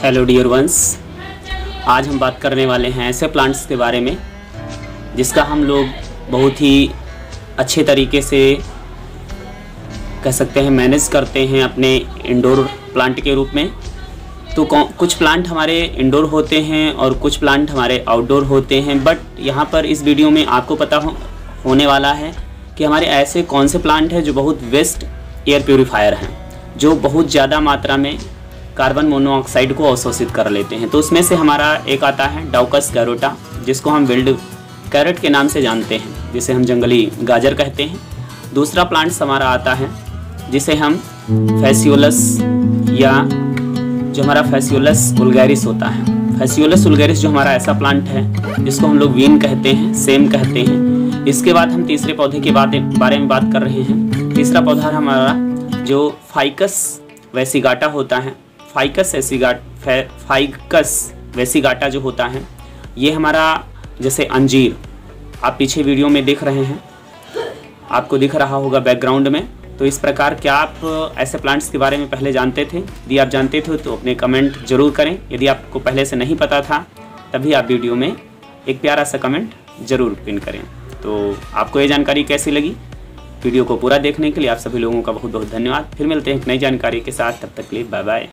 Hello dear ones, आज हम बात करने वाले हैं ऐसे प्लांट्स के बारे में जिसका हम लोग बहुत ही अच्छे तरीके से कह सकते हैं मैनेज करते हैं अपने इंडोर प्लांट के रूप में। तो कुछ प्लांट हमारे इंडोर होते हैं और कुछ प्लांट हमारे आउटडोर होते हैं। बट यहाँ पर इस वीडियो में आपको पता होने वाला है कि हमारे ऐसे कौन से प्लांट हैं जो बहुत बेस्ट एयर प्योरीफायर हैं, जो बहुत ज़्यादा मात्रा में कार्बन मोनोऑक्साइड को अवशोषित कर लेते हैं। तो उसमें से हमारा एक आता है डाउकस कैरोटा, जिसको हम विल्ड कैरेट के नाम से जानते हैं, जिसे हम जंगली गाजर कहते हैं। दूसरा प्लांट्स हमारा आता है जिसे हम फैसियोलस, या जो हमारा फैसियोलस वुल्गैरिस होता है। फैसियोलस वुल्गैरिस जो हमारा ऐसा प्लांट है जिसको हम लोग वीन कहते हैं, सेम कहते हैं। इसके बाद हम तीसरे पौधे के बारे में बात कर रहे हैं। तीसरा पौधा हमारा जो फाइकस वेसिगाटा होता है। फाइकस वेसिगाटा जो होता है, ये हमारा जैसे अंजीर आप पीछे वीडियो में देख रहे हैं, आपको दिख रहा होगा बैकग्राउंड में। तो इस प्रकार क्या आप ऐसे प्लांट्स के बारे में पहले जानते थे? यदि आप जानते थे तो अपने कमेंट जरूर करें। यदि आपको पहले से नहीं पता था तभी आप वीडियो में एक प्यारा सा कमेंट जरूर पिन करें। तो आपको ये जानकारी कैसी लगी? वीडियो को पूरा देखने के लिए आप सभी लोगों का बहुत बहुत धन्यवाद। फिर मिलते हैं एक नई जानकारी के साथ, तब तक के लिए बाय बाय।